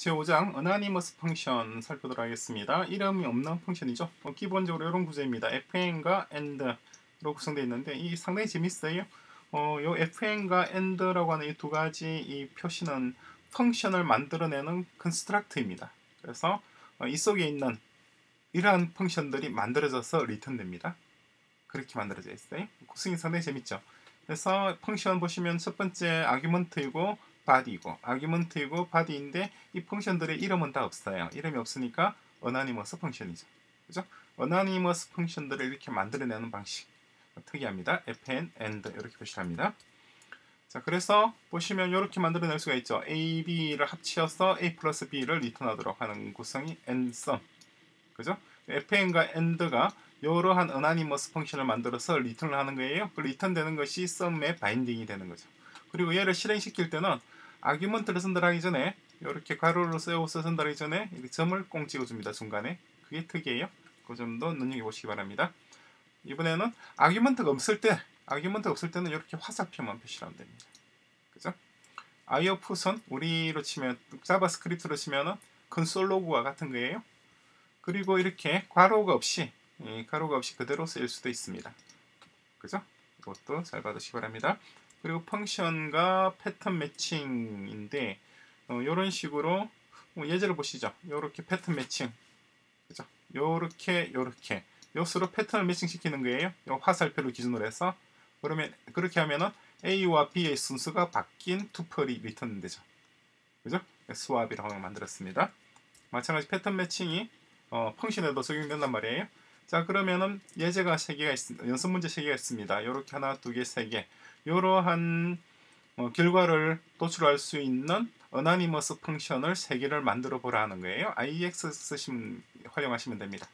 제5장 Anonymous 펑션 살펴보도록 하겠습니다. 이름이 없는 펑션이죠. 기본적으로 이런 구조입니다. fn과 and로 구성되어 있는데 이 상당히 재밌어요. 요 fn과 and라고 하는 이 두 가지 이 표시는 펑션을 만들어내는 컨스트럭트입니다. 그래서 이 속에 있는 이러한 펑션들이 만들어져서 리턴됩니다. 그렇게 만들어져 있어요. 구성이 상당히 재밌죠. 그래서 펑션 보시면 첫 번째 아규먼트이고 body이고 아규먼트이고 body인데 이 펑션들의 이름은 다 없어요. 이름이 없으니까 어나니머스 펑션이죠. 그죠? 어나니머스 펑션들을 이렇게 만들어내는 방식 특이합니다. fn, and 이렇게 표시합니다. 자, 그래서 보시면 이렇게 만들어낼 수가 있죠. a, b를 합치어서 a 플러스 b를 리턴하도록 하는 구성이 and sum. 그죠? fn과 and가 이러한 어나니머스 펑션을 만들어서 리턴을 하는 거예요. 그 리턴되는 것이 sum의 바인딩이 되는 거죠. 그리고 얘를 실행시킬 때는 아규먼트를 선택하기 전에 이렇게 가로를 세워서 선택하기 전에 이렇게 점을 꽁 찍어줍니다. 중간에. 그게 특이해요. 그 점도 눈여겨보시기 바랍니다. 이번에는 아규먼트가 없을 때는 이렇게 화살표만 표시하면 됩니다. 그죠? iof은 우리로 치면 자바스크립트로 치면은 컨솔 로그와 같은 거예요. 그리고 이렇게 괄호가 없이 그대로 쓰일 수도 있습니다. 그죠? 이것도 잘 받으시기 바랍니다. 그리고 펑션과 패턴 매칭인데 이런 식으로 예제를 보시죠. 이렇게 패턴 매칭, 그죠? 요렇게 요수로 패턴을 매칭 시키는 거예요. 요 화살표를 기준으로 해서 그러면 그렇게 하면은 A와 B의 순서가 바뀐 투플이 리턴 되죠. 그죠? 스왑이라고 만들었습니다. 마찬가지 패턴 매칭이 펑션에도 적용된단 말이에요. 자, 그러면은 예제가 3개가 있습니다. 연습 문제 3개가 있습니다. 이렇게 하나, 2개, 3개. 이러한 결과를 도출할 수 있는 어나니머스 펑션을 3개를 만들어 보라 하는 거예요. IEX 활용하시면 됩니다.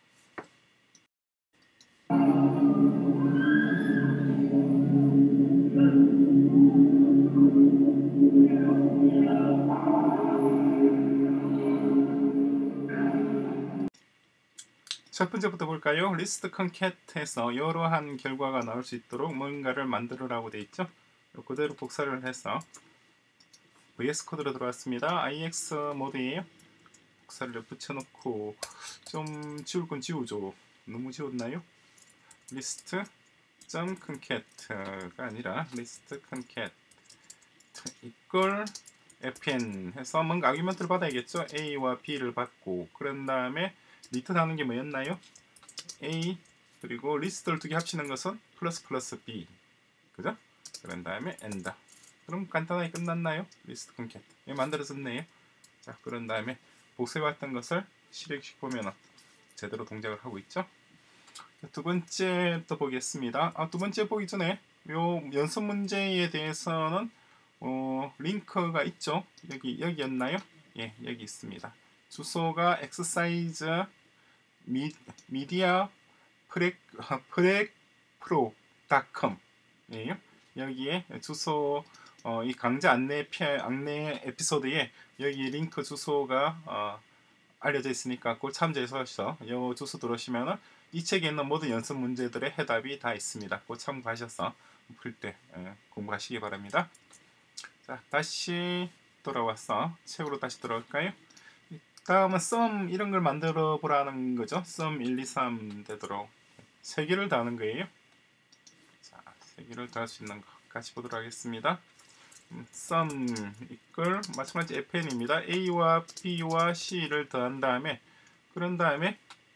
첫 번째부터 볼까요? 리스트 컨캣에서 이러한 결과가 나올 수 있도록 뭔가를 만들으라고 되어 있죠. 그대로 복사를 해서 VS 코드로 들어왔습니다. IX 모드예요. 복사를 붙여놓고 좀 지울 건 지우죠. 너무 지웠나요? 리스트 .concat.가 아니라 리스트 concat equal fn 해서 뭔가 아규먼트를 받아야겠죠. a와 b를 받고 그런 다음에 리턴하는 게 뭐였나요? a 그리고 리스트를 두 개 합치는 것은 플러스 플러스 b, 그죠? 그런 다음에 and. 그럼 간단하게 끝났나요? 리스트 컨캣 만들어졌네요. 자, 그런 다음에 복사해왔던 것을 실행시켜 보면 제대로 동작을 하고 있죠. 두 번째 또 보겠습니다. 두 번째 보기 전에 요 연습 문제에 대해서는 링크가 있죠. 여기였나요? 예, 여기 있습니다. 주소가 exercise media prep.pro.com 예요. 여기에 주소 이 강좌 안내 에피소드에 여기 링크 주소가 알려져 있으니까 그걸 참조해서 이 주소 들어오시면은 이 책에 있는 모든 연습 문제들의 해답이 다 있습니다. 그거 참고하셔서 풀 때 공부하시기 바랍니다. 자, 다시 돌아와서 책으로 다시 돌아올까요? 다음은 sum 이런 걸 만들어 보라는 거죠. sum 1, 2, 3 되도록 3개를 더하는 거예요. 자, 3개를 더할 수 있는 거 같이 보도록 하겠습니다. sum equal 마찬가지 fn입니다. a와 b와 c를 더한 다음에 그런 다음에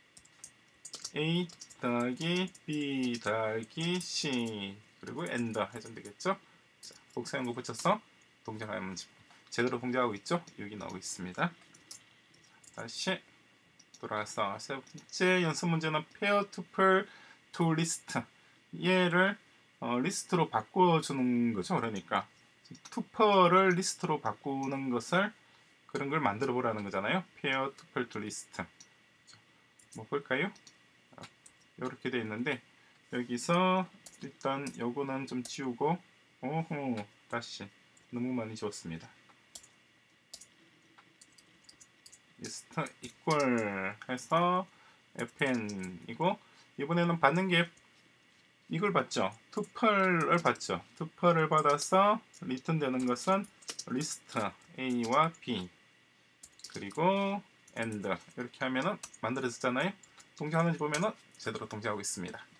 a 더하기 b 더하기 c 그리고 and 해주면 되겠죠. 자, 복사한 거 붙여서 동작하면 제대로 동작하고 있죠. 여기 나오고 있습니다. 다시 돌아와서 세 번째 연습 문제는 pair tuple to list. 얘를 리스트로 바꿔주는 거죠. 그러니까 투퍼를 리스트로 바꾸는 것을 그런 걸 만들어 보라는 거잖아요. pair tuple to list. 뭐 볼까요? 이렇게 되어 있는데 여기서 일단 요거는 좀 지우고 다시 너무 많이 지웠습니다. 리스트 equal 해서 fn이고 이번에는 받는 게 이걸 받죠. 투플을 받죠. 투플을 받아서 리턴되는 것은 리스트 a와 b 그리고 and 이렇게 하면은 만들어졌잖아요. 동작하는지 보면은 제대로 동작하고 있습니다.